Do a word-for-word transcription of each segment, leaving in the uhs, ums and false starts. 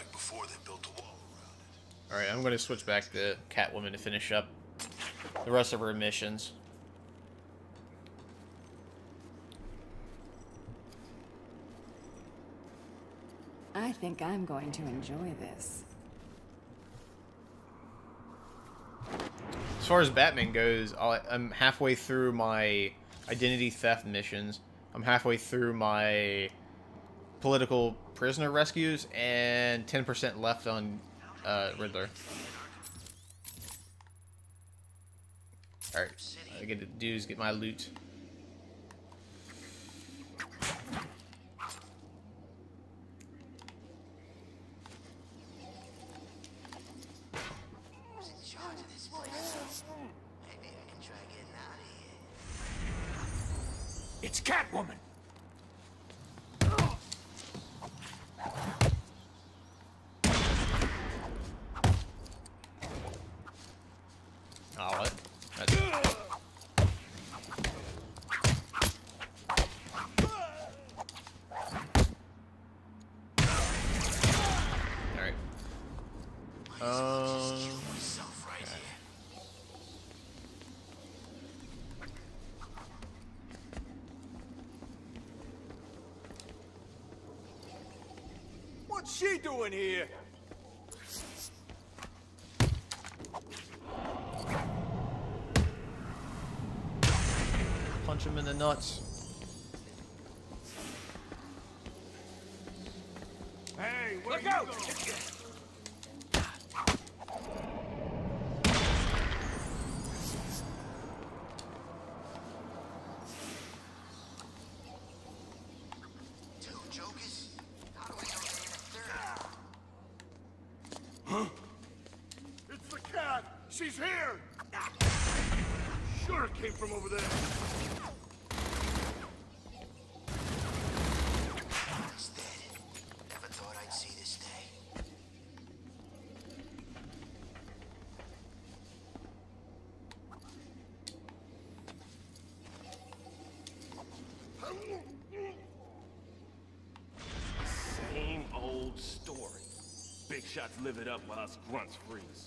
back before they built a wall around it. Alright, I'm going to switch back to Catwoman to finish up the rest of her missions. I think I'm going to enjoy this. As far as Batman goes, I'll, I'm halfway through my identity theft missions. I'm halfway through my political prisoner rescues, and ten percent left on uh, Riddler. Alright, I get to do is get my loot. It's Catwoman! Oh, what? That's... Alright. Um... What's she doing here? Punch him in the nuts. Hey, where Look out! It's the cat! She's here! Sure it came from over there. He's dead. Never thought I'd see this day. Same old story. Big shots live it up while us grunts freeze.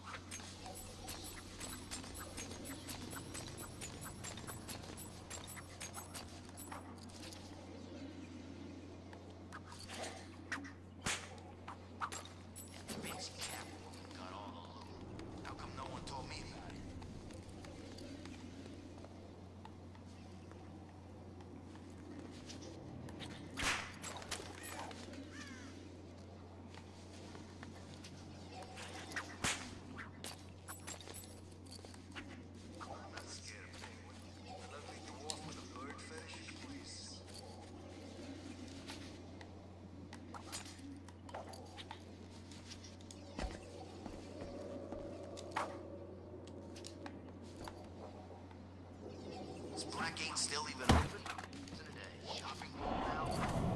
Black ain't still even open. Isn't it a shopping mall now?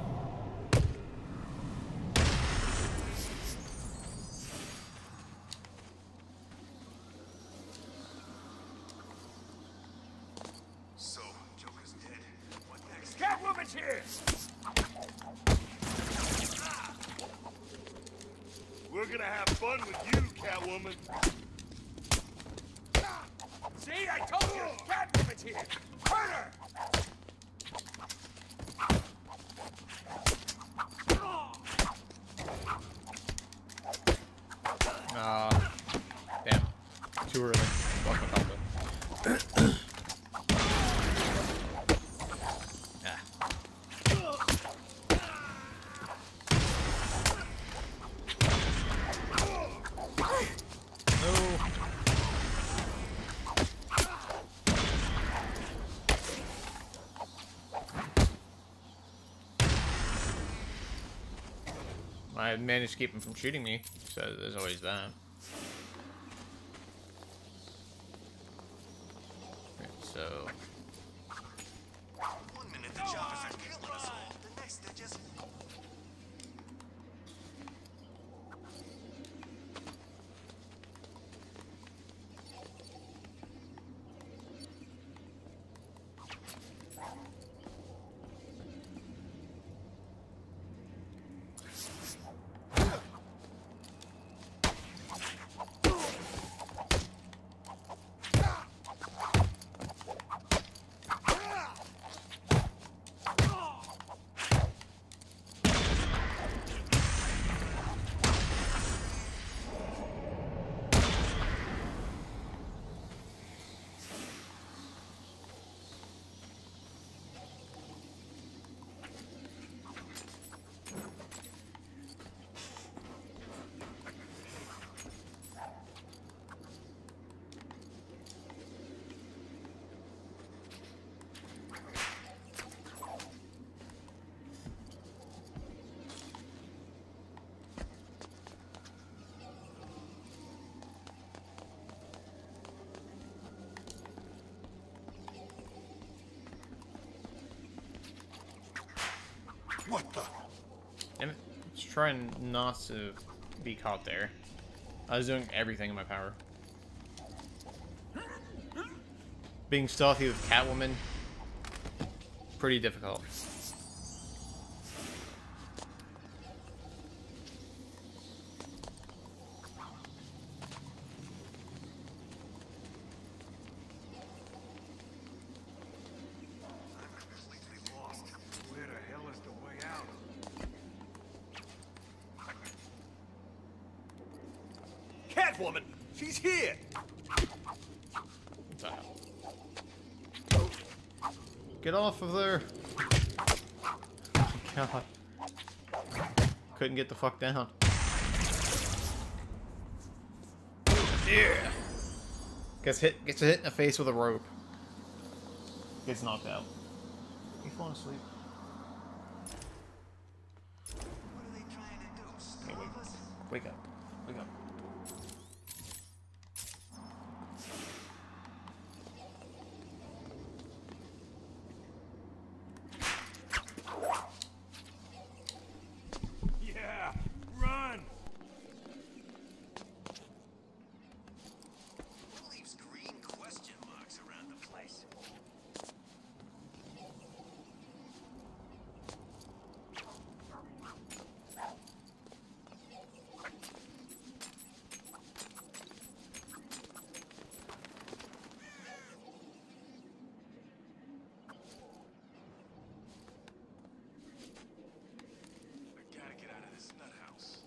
So, Joker's dead. What next? Catwoman's here! We're gonna have fun with you, Catwoman. See, I told you! Catwoman's here! Hurt her! Ah, uh, damn. Too early. Fuck my combo. Ah. No. I managed to keep him from shooting me, so there's always that. Okay, so... One minute the choppers are killing us all, the next they're just... What the? Damn it. Just trying not to be caught there. I was doing everything in my power. Being stealthy with Catwoman, pretty difficult. Where the hell is the way out? Catwoman! She's here! What's that? Get off of there! Oh my God. Couldn't get the fuck down. Yeah! Gets hit, gets hit in the face with a rope. Gets knocked out. You falling asleep? What are they trying to do? Hey, Starve wake, us? wake up. Wake up. Yeah! Run! Who leaves green question marks around the place? I gotta get out of this nut house.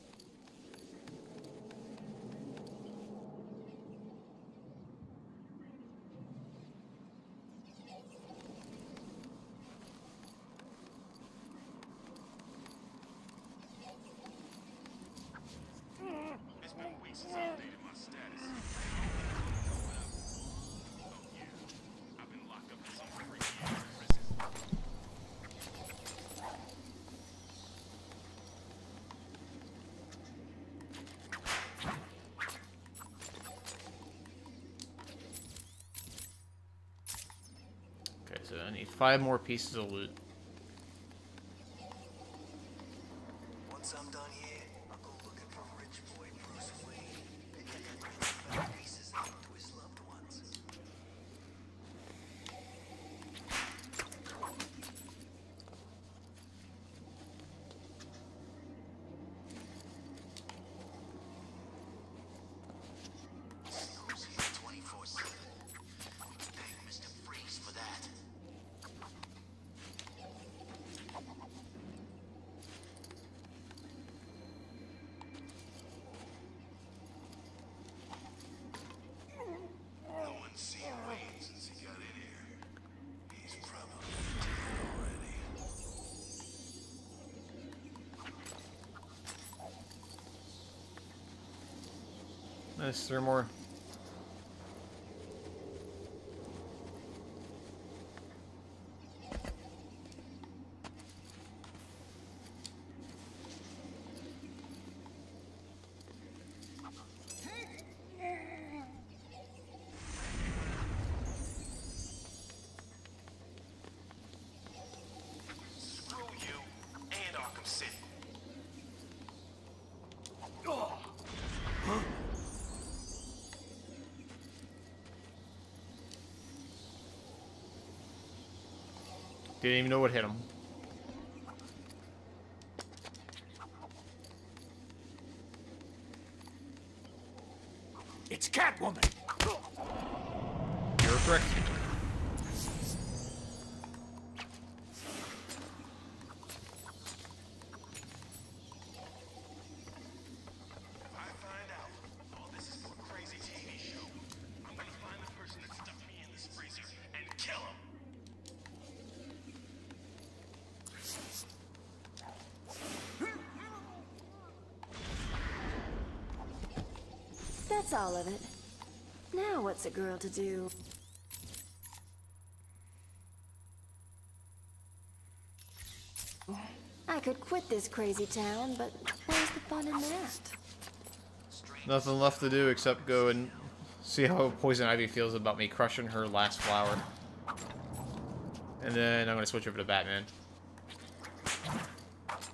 It's been weeks since I updated my status. Oh yeah, I've been locked up in some freaky ass prison. Okay, so I need five more pieces of loot. Once I'm done here, I'll go looking for rich boy Bruce Wayne. Maybe I can bring back pieces of him to his loved ones. Who's here twenty-four seven? Thank Mister Freeze for that. No one's seen Wayne since he got in here. He's probably dead already. There's three more. Screw you and Arkham City. Didn't even know what hit him. It's Catwoman! You're correct. If I find out all this is for a crazy T V show, I'm gonna find the person that stuffed me in this freezer and kill him. That's all of it. Now what's a girl to do? I could quit this crazy town, but where's the fun in that? Nothing left to do except go and see how Poison Ivy feels about me crushing her last flower. And then I'm gonna switch over to Batman.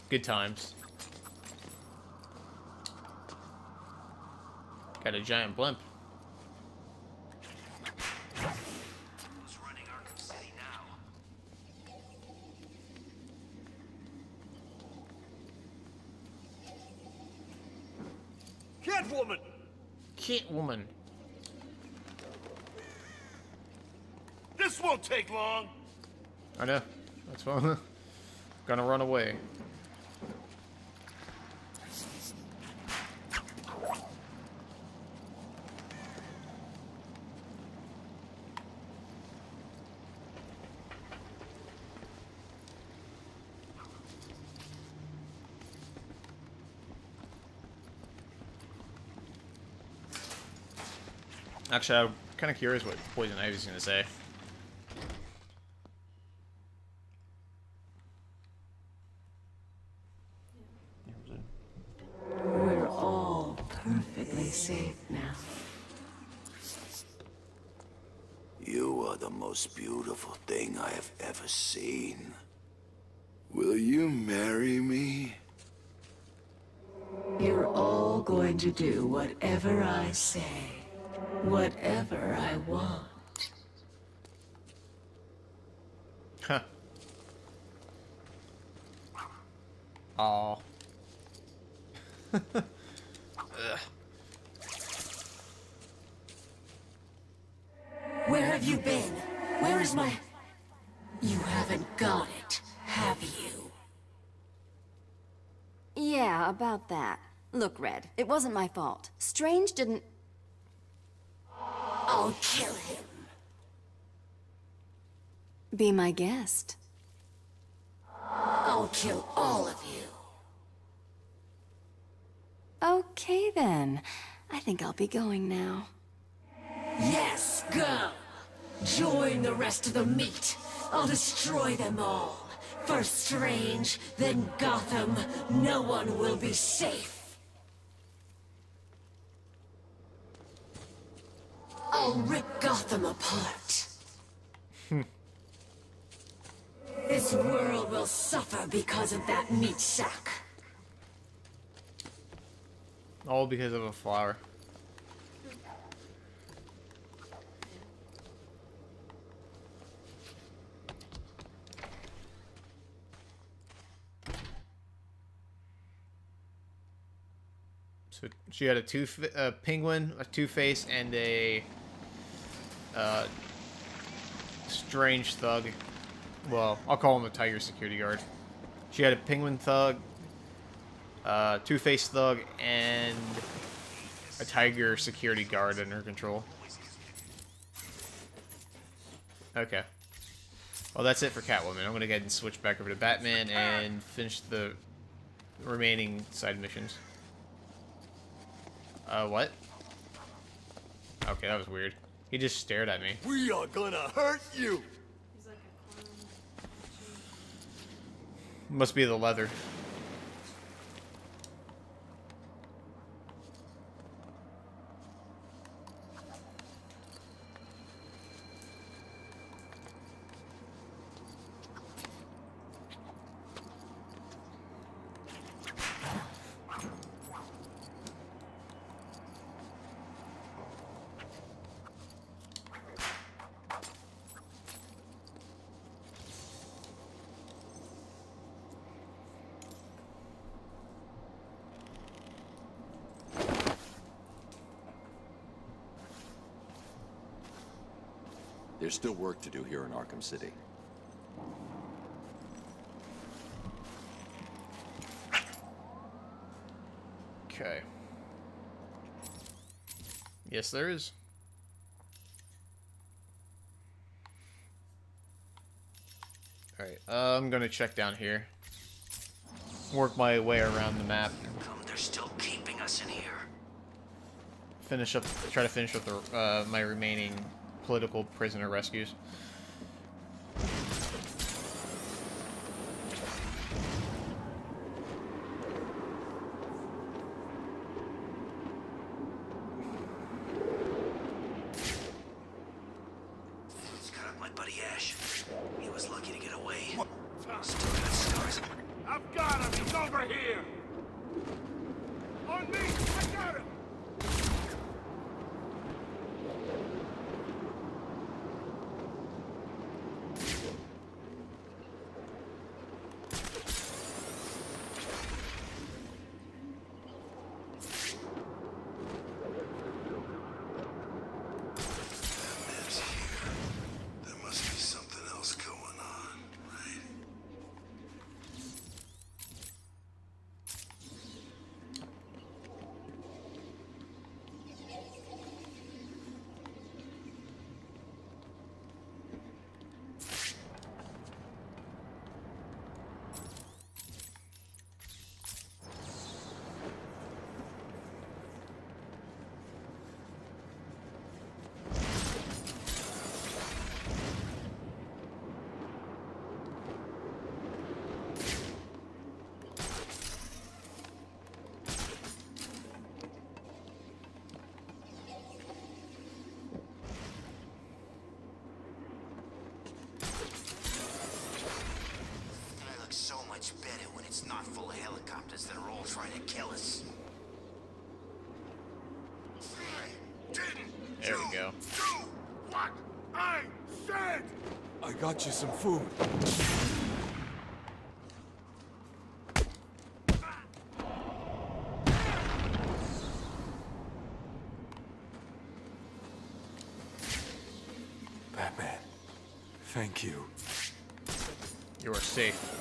Good times. Got a giant blimp. Who's running Arkham City now? Catwoman! Catwoman. This won't take long. I know. That's fine. Gonna run away. Actually, I'm kind of curious what Poison Ivy's gonna say. We're all perfectly safe now. You are the most beautiful thing I have ever seen. Will you marry me? You're all going to do whatever I say. Whatever I want. Huh. Aw. Where have you been? Where is my... You haven't got it, have you? Yeah, about that. Look, Red, it wasn't my fault. Strange didn't... I'll kill him. Be my guest. I'll kill all of you. Okay, then. I think I'll be going now. Yes, go! Join the rest of the meat. I'll destroy them all. First Strange, then Gotham. No one will be safe. I'll rip Gotham apart. This world will suffer because of that meat sack. All because of a flower. So she had a two a penguin, a Two-Face, and a uh, strange thug. Well, I'll call him a tiger security guard. She had a penguin thug, uh, Two-Face thug, and a tiger security guard in her control. Okay. Well, that's it for Catwoman. I'm gonna go ahead and switch back over to Batman and finish the remaining side missions. Uh, what? Okay, that was weird. He just stared at me. We are gonna hurt you! Must be the leather. There's still work to do here in Arkham City. Okay. Yes, there is. Alright, uh, I'm gonna check down here. Work my way around the map. Come, they're still keeping us in here. Finish up, try to finish up the, uh, my remaining political prisoner rescues. Scott up my buddy Ash. He was lucky to get away. Still got scars. I've got him! He's on Over here! On me! I got him! Better when it's not full of helicopters that are all trying to kill us. Didn't There we go. do what I said! I got you some food. Batman, thank you. You are safe.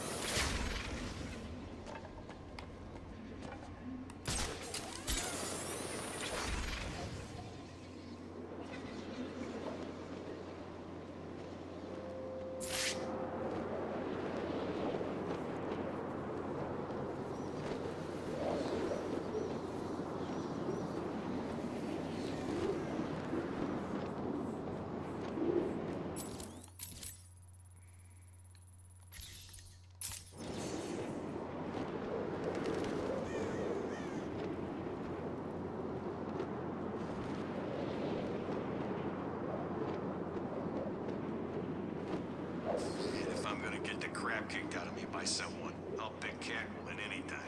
Get the crap kicked out of me by someone, I'll pick Catwoman anytime.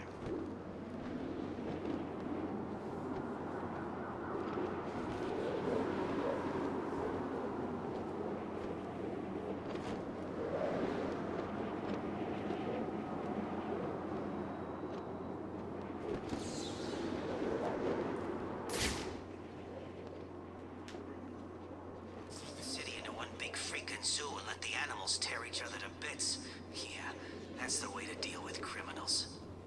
The city into one big freaking zoo and let the animals tear each other to bits. Yeah, that's the way to deal with criminals.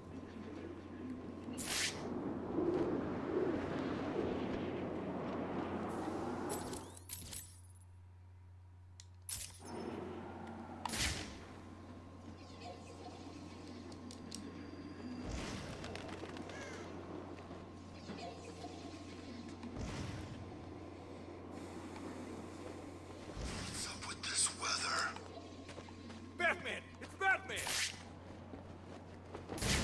What's up with this weather? Batman! It's Batman!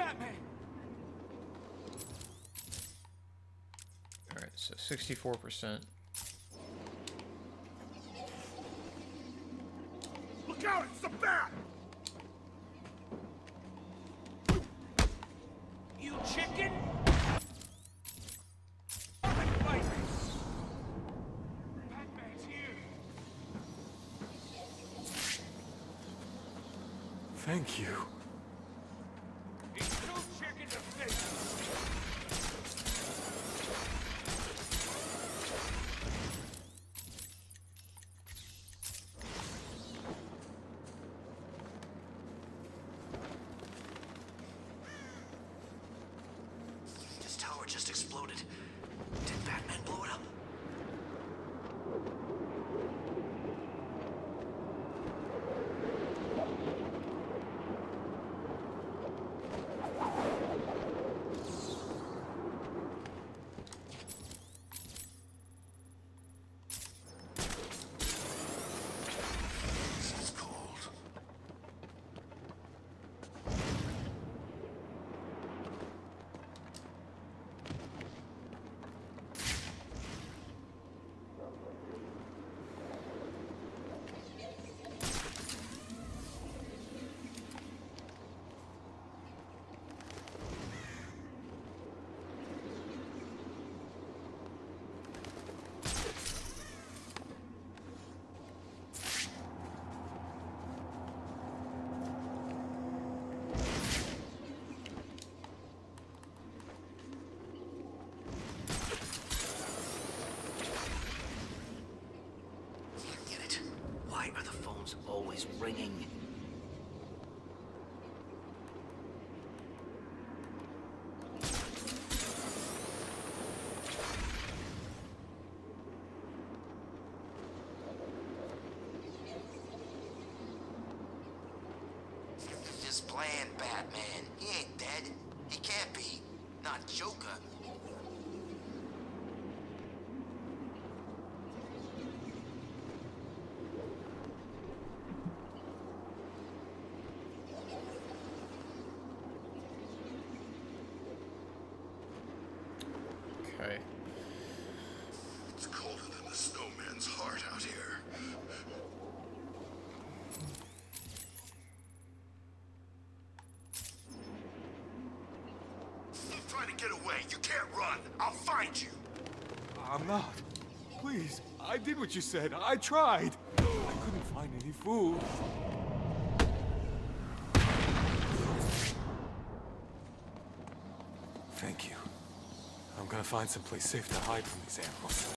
Batman! Alright, so sixty-four percent. Look out! It's the bat! You chicken! Batman's here! Thank you. He's two chickens of fish! This tower just exploded. Did Batman blow it up? This is cold. Can't get it. Why are the phones always ringing? Just playing Batman. He ain't dead. He can't be. Not Joker. Okay. It's colder than the snowman's heart out here. Stop trying to get away. You can't run. I'll find you. I'm not. Please, I did what you said. I tried. I couldn't find any food. Thank you. I'm gonna find someplace safe to hide from these animals.